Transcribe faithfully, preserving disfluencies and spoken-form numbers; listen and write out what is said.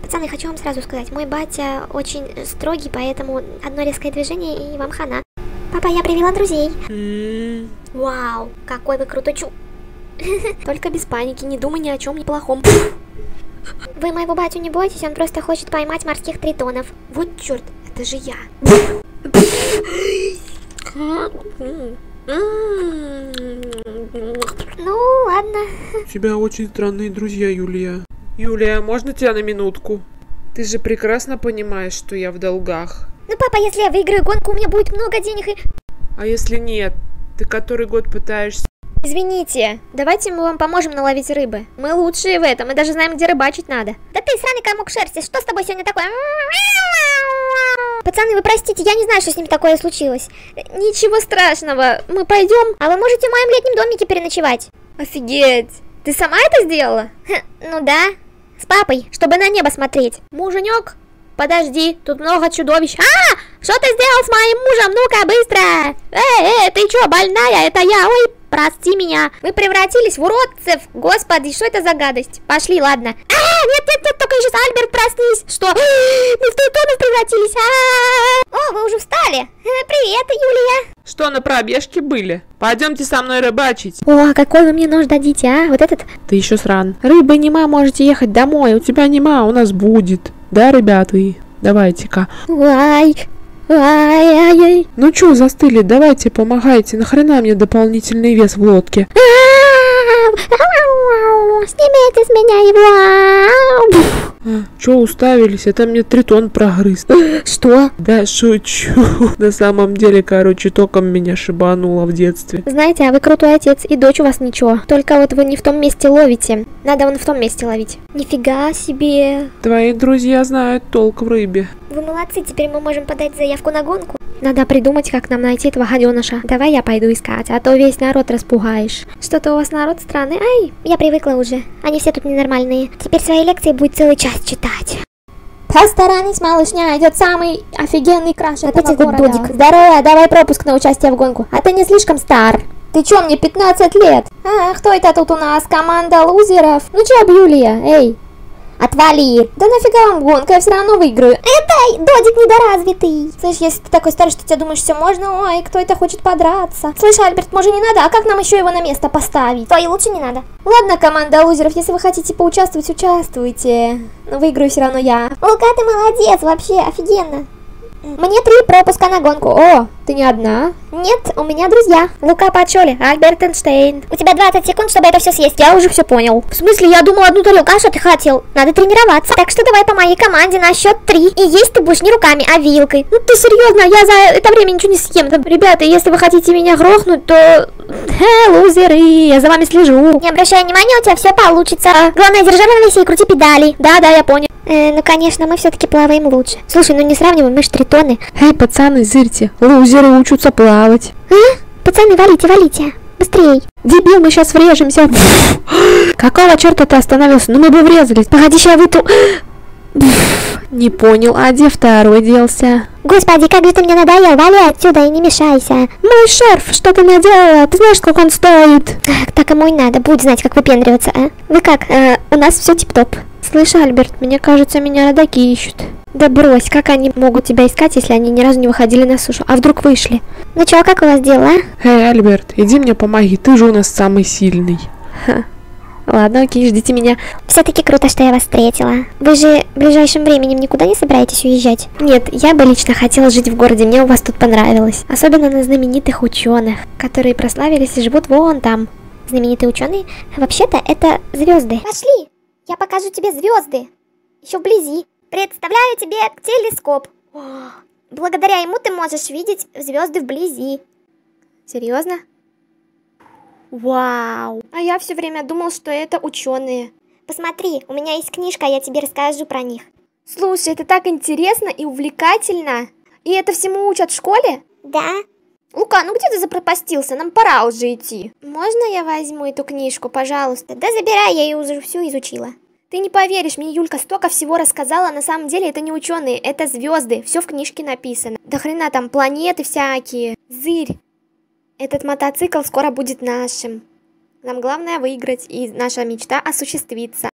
Пацаны, хочу вам сразу сказать, мой батя очень строгий, поэтому одно резкое движение и вам хана. Папа, я привела друзей. Mm. Вау, какой вы крутой чу. Только без паники, не думай ни о чем неплохом. Вы моего батю не бойтесь, он просто хочет поймать морских тритонов. Вот черт, это же я. Ну, ладно. У тебя очень странные друзья, Юлия. Юлия, можно тебя на минутку? Ты же прекрасно понимаешь, что я в долгах. Ну, папа, если я выиграю гонку, у меня будет много денег и... А если нет? Ты который год пытаешься... Извините, давайте мы вам поможем наловить рыбы. Мы лучшие в этом, мы даже знаем, где рыбачить надо. Да ты сраный комок шерсти, что с тобой сегодня такое? Пацаны, вы простите, я не знаю, что с ним такое случилось. Ничего страшного, мы пойдем, а вы можете в моем летнем домике переночевать. Офигеть, ты сама это сделала? Хм, ну да, с папой, чтобы на небо смотреть. Муженек, подожди, тут много чудовищ. А, что ты сделал с моим мужем? Ну-ка, быстро. Эй, эй, ты что, больная? Это я, ой. Прости меня. Мы превратились в уродцев. Господи, что это за гадость? Пошли, ладно. А, нет, нет, нет, только сейчас, Альберт, проснись. Что? Мы в тритонов превратились. А-а-а. О, вы уже встали. Привет, Юлия. Что, на пробежке были? Пойдемте со мной рыбачить. О, какой вы мне нож дадите, а? Вот этот? Ты еще сран. Рыбы нема, можете ехать домой. У тебя нема, у нас будет. Да, ребята? Давайте-ка. Ай. Ай-яй-яй. Ну чё застыли, давайте помогайте, нахрена мне дополнительный вес в лодке? Снимите с меня его. А, чё уставились, это мне тритон прогрыз. Что? Да шучу, на самом деле, короче, током меня шибануло в детстве. Знаете, а вы крутой отец, и дочь у вас ничего. Только вот вы не в том месте ловите. Надо вон в том месте ловить. Нифига себе. Твои друзья знают толк в рыбе. Вы молодцы, теперь мы можем подать заявку на гонку. Надо придумать, как нам найти этого гаденыша. Давай я пойду искать, а то весь народ распугаешь. Что-то у вас народ странный. Ай, я привыкла уже. Они все тут ненормальные. Теперь свои лекции будет целый час читать. Постаранись, малышня, идет самый офигенный краш этого города. Додик. Здорово, давай пропуск на участие в гонку. А ты не слишком стар. Ты чё, мне пятнадцать лет? А, кто это тут у нас? Команда лузеров? Ну чё, Юлия, эй. Отвали! Да нафига вам гонка, я все равно выиграю. Эй, Додик недоразвитый. Слышь, если ты такой старый, что тебе думаешь, все можно, ой, кто это хочет подраться? Слышь, Альберт, может не надо, а как нам еще его на место поставить? То и лучше не надо. Ладно, команда лузеров, если вы хотите поучаствовать, участвуйте. Но выиграю все равно я. Лука, ты молодец, вообще, офигенно. Мне три пропуска на гонку. О, ты не одна? Нет, у меня друзья. Лука Пачоли, Альберт Эйнштейн. У тебя двадцать секунд, чтобы это все съесть. Я уже все понял. В смысле, я думал одну тарелку. А что ты хотел? Надо тренироваться. Так что давай по моей команде на счет три. И есть ты будешь не руками, а вилкой. Ну ты серьезно, я за это время ничего не съем. Да, ребята, если вы хотите меня грохнуть, то... Э, лузеры, я за вами слежу. Не обращай внимания, у тебя все получится. Главное, держи равновесие и крути педали. Да-да, я понял. Э, ну, конечно, мы все-таки плаваем лучше. Слушай, ну не сравнивай, мы ж тритоны. Эй, пацаны, зырьте, лузеры учатся плавать. А? Пацаны, валите, валите. Быстрей. Дебил, мы сейчас врежемся. Какого черта ты остановился? Ну мы бы врезались. Погоди, сейчас вытру... Не понял, а где второй делся? Господи, как же ты мне надоел, вали отсюда и не мешайся. Мой шарф, что ты наделала? Ты знаешь, сколько он стоит? Так, так ему и надо, будь знать, как выпендриваться, а? Вы как, э, у нас все тип-топ. Слышь, Альберт, мне кажется, меня родаки ищут. Да брось, как они могут тебя искать, если они ни разу не выходили на сушу? А вдруг вышли? Ну чё, как у вас дела, а? Эй, Альберт, иди мне помоги, ты же у нас самый сильный. Ха. Ладно, окей, ждите меня. Все-таки круто, что я вас встретила. Вы же в ближайшем времени никуда не собираетесь уезжать? Нет, я бы лично хотела жить в городе, мне у вас тут понравилось. Особенно на знаменитых ученых, которые прославились и живут вон там. Знаменитые ученые? Вообще-то это звезды. Пошли, я покажу тебе звезды. Еще вблизи. Представляю тебе телескоп. О, благодаря ему ты можешь видеть звезды вблизи. Серьезно? Вау! А я все время думал, что это ученые. Посмотри, у меня есть книжка, я тебе расскажу про них. Слушай, это так интересно и увлекательно. И это всему учат в школе? Да. Лука, ну где ты запропастился? Нам пора уже идти. Можно я возьму эту книжку, пожалуйста? Да забирай, я ее уже всю изучила. Ты не поверишь, мне Юлька столько всего рассказала, на самом деле это не ученые, это звезды, все в книжке написано. Да хрена там планеты всякие. Зырь, этот мотоцикл скоро будет нашим. Нам главное выиграть, и наша мечта осуществится.